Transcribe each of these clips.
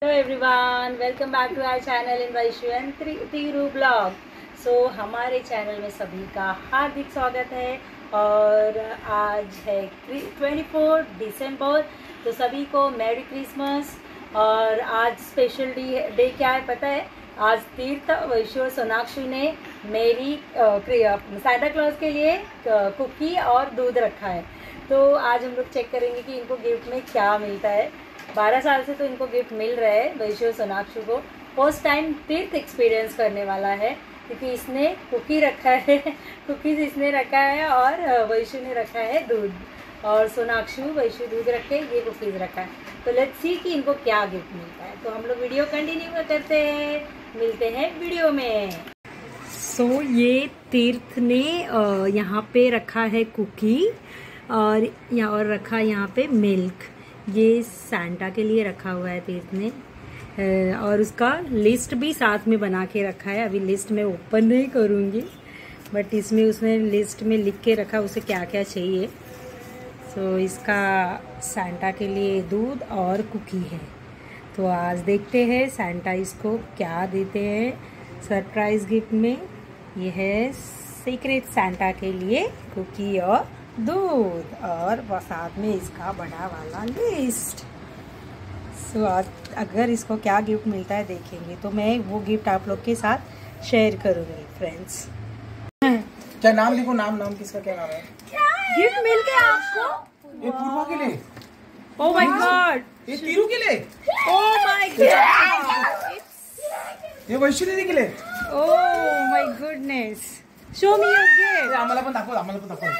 Hello everyone, welcome back to our channel in Vaishu and Tiru blog. So हमारे चैनल में सभी का हार्दिक स्वागत है और आज है 24 दिसंबर। तो सभी को मैरी क्रिसमस। और आज स्पेशल डे क्या है पता है? आज तीर्थ, वैशु और सोनाक्षी ने मेरी सांता क्लॉज के लिए कुकी और दूध रखा है। तो आज हम लोग चेक करेंगे कि इनको गिफ्ट में क्या मिलता है। 12 साल से तो इनको गिफ्ट मिल रहा है वैशु और सोनाक्षी को। फर्स्ट टाइम तीर्थ एक्सपीरियंस करने वाला है क्योंकि इसने कुकी रखा है कुकीज इसने रखा है और वैशु ने रखा है दूध, और सोनाक्षी वैशु दूध रखे, ये कुकीज रखा है। तो लेट्स सी कि इनको क्या गिफ्ट मिलता है। तो हम लोग वीडियो कंटिन्यू करते हैं, मिलते हैं वीडियो में। सो ये तीर्थ ने यहाँ पे रखा है कुकी और रखा यहाँ पे मिल्क। ये सांता के लिए रखा हुआ है तीर्थ ने, और उसका लिस्ट भी साथ में बना के रखा है। अभी लिस्ट में ओपन नहीं करूँगी, बट इसमें उसने लिस्ट में लिख के रखा उसे क्या क्या चाहिए। सो इसका सांता के लिए दूध और कुकी है। तो आज देखते हैं सांता इसको क्या देते हैं सरप्राइज गिफ्ट में। ये है सीक्रेट सांता के लिए कुकी और दूध, और साथ में इसका बड़ा वाला लिस्ट। सो आज अगर इसको क्या गिफ्ट मिलता है देखेंगे, तो मैं वो गिफ्ट आप लोग के साथ शेयर करूंगी फ्रेंड्स। क्या नाम लिखो, नाम किसका क्या नाम है? गिफ्ट मिल गया आपको? ये पूर्वा के लिए। Oh my god. ये तीरू के लिए। Oh my god. ये वैशु दीदी के लिए। Oh my goodness. Show me your gift. आम्हाला पण दाखव, आम्हाला पण दाखव।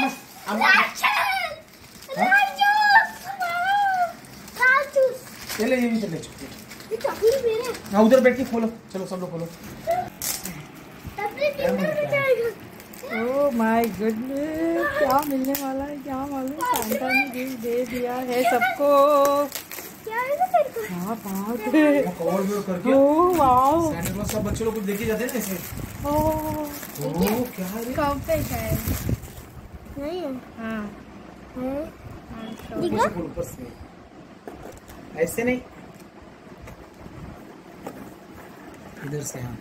ले ये भी चले। हाँ उधर बैठ के खोलो, चलो सब लोग खोलो। ओह माय गुडनेस, क्या मिलने वाला है क्या मालूम। सांता ने गिफ्ट दे दिया है सबको। क्या बात है। कवर भी करके। Oh wow. सांता क्लॉज सब बच्चे लोग को देखे जाते हैं ना ऐसे। ओह क्या है? कब पे है? नहीं है। हाँ ऊपर से ऐसे नहीं, इधर से। हाँ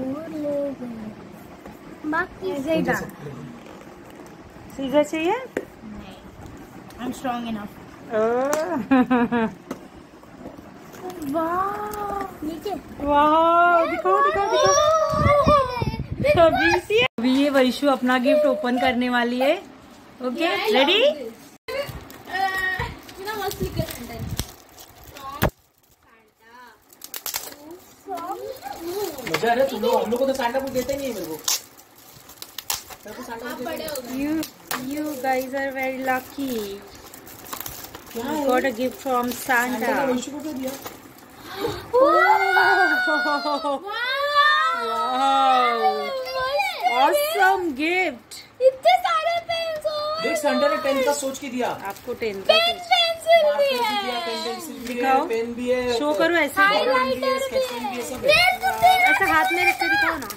बाकी ऐसे ही डाल। सीजर चाहिए? नहीं, आई एम स्ट्रांग इनफ। वाह, नीचे। वाह, दिखाओ दिखाओ दिखाओ। अभी ये वैशु अपना गिफ्ट ओपन करने वाली है। Okay, ready? मजा आ रहा है तुम लोग। हम लोग को तो सांता कुछ देते नहीं है मेरे को। You guys are very lucky. You got a gift from Santa. Vaishu को क्या दिया? Wow! Awesome gift. इतने सारे पेन्स। देख सांता ने पेन का सोच के दिया। आपको 10 का पेंसिल भी है। दिखाओ, पेन भी है। शो करो ऐसे। ऐसा हाथ में रख के दिखाओ ना।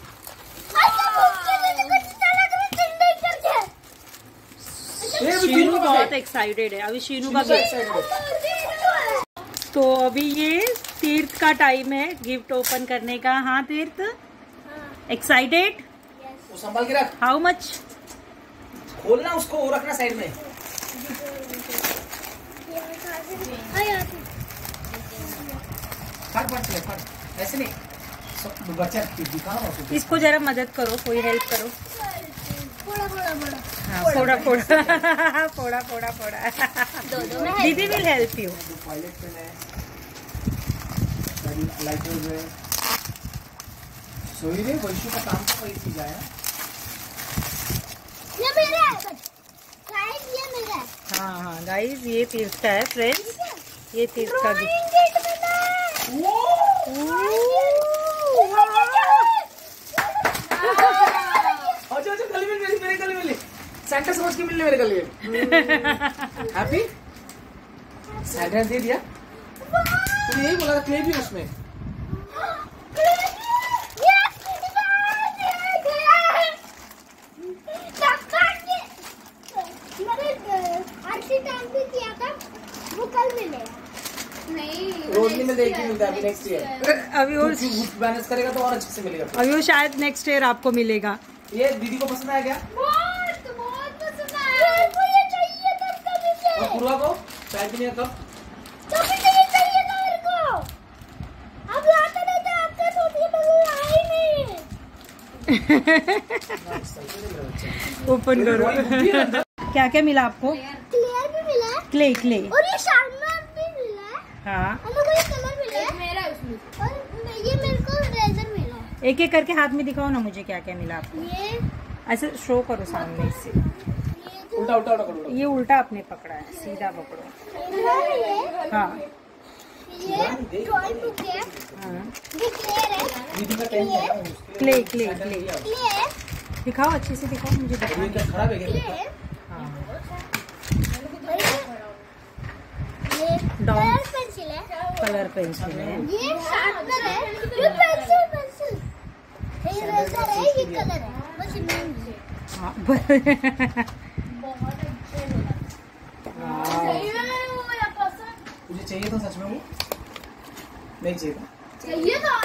शीनू बहुत एक्साइटेड है। अभी शीनू का गिफ्ट। तो अभी ये तीर्थ का टाइम है गिफ्ट ओपन करने का। हाँ तीर्थ, एक्साइटेड? संभाल के रख। How much? खोलना उसको, वो रखना साइड में। फट ऐसे नहीं, बच्चा दिखाओ। इसको जरा मदद करो, कोई हेल्प करो। हाँ, फोड़ा फोड़ा फोड़ा फोड़ा। Didi will help you. Pilot pen है, लाइटर है। सोई रे, वैशु का काम तो वही चीज आया। ये मेरा है गाइस, ये मेरा है। हाँ हाँ गाइस, ये तीर्थ का है फ्रेंड्स। ये तीर्थ का गिफ्ट। गले में मेरे गले में सांता समझ के मिलने मेरे गले में। हैप्पी सांता दे दिया। तुम यही बोला था क्ले भी उसमें। मैंने आरती टाइम पे किया था, वो कल मिलेगा। नहीं रोजनी में देख के मिलता है अभी नेक्स्ट ईयर। अभी वो बैलेंस करेगा तो और अच्छे से मिलेगा। अभी वो शायद नेक्स्ट ईयर आपको मिलेगा। ये दीदी को पसंद आया क्या? बहुत पसंद आया। मेरे को ये चाहिए था कभी से। और पूर्वा को शायद भी नहीं कब कभी से ये चाहिए था मेरे को। अब लाता नहीं था आपके छोटी बहू आई नहीं। ओपन करो। क्या क्या मिला आपको? क्लियर भी मिला है क्ले क्ले और ये शार्पनर भी मिला है। हाँ, और मेरे को ये कलर मिला है मेरा उसमें। और ये मेरे को रेजर मिला है। एक एक करके हाथ में दिखाओ ना मुझे क्या क्या मिला आपको। ये ऐसे शो करो सामने से। जो उल्टा उल्टा उल्टा करो। ये उल्टा आपने पकड़ा है, सीधा पकड़ो। ये हाँ टॉय बुक है। हाँ, ये क्लियर है। दीदी का टेंथ है ना, क्ले क्ले क्ले क्लियर दिखाओ, अच्छे से दिखाओ मुझे। दिखाओ। ये क्या खराब है क्या? क्लियर। हाँ, ये डॉम कलर पेंसिल है। कलर पेंसिल है। ये शार्पनर है। ये पेंसिल ये रेजर है। ये कलर है। बस इतना ही है। हाँ, बहुत अच्छे हैं। हाँ। सही में वो या पसंद तुझे चाहिए था सच में वो? नहीं चाहिए था। चाहिए था।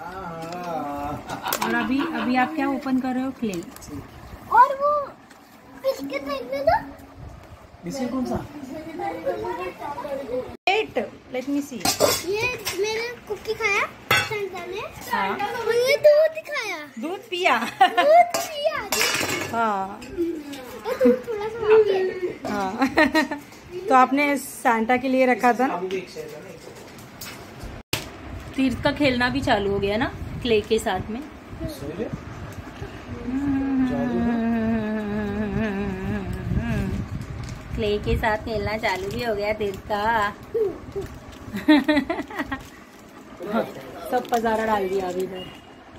और अभी अभी आप क्या ओपन कर रहे हो? क्ले। और वो बिस्किट देखने दो। बिस्किट कौन सा? Wait, let me see. ये मैंने कुकी खाया संता ने। हाँ। और ये दूध खाया। दूध पिया। दूध पिया। हाँ और दूध थोड़ा सा और पिया। हाँ। तो आपने सांता के लिए रखा था ना। अभी भी एक शेयर है ना, एक तीर्थ का खेलना भी चालू हो गया ना क्ले के साथ में। सो ले। क्ले के साथ खेलना चालू भी हो गया तीर्थ का। सब पजारा डाल दिया अभी इधर।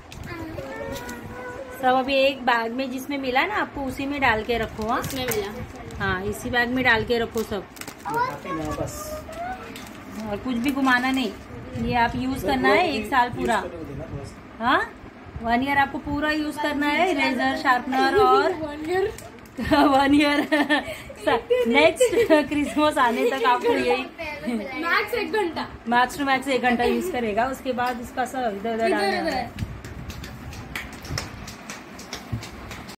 सब अभी एक बैग में जिसमें मिला ना आपको उसी में डाल के रखो। हाँ, इसमें मिला। हाँ, इसी बैग में डाल के रखो सब। बस और कुछ भी घुमाना नहीं। ये आप यूज करना है 1 साल पूरा। हाँ, 1 ईयर आपको पूरा यूज करना है। इरेजर, शार्पनर और 1 ईयर नेक्स्ट क्रिसमस आने तक आपको यही मैक्स 1 घंटा। मैक्स टू मैक्स 1 घंटा यूज करेगा। उसके बाद उसका सब इधर उधर डालना है।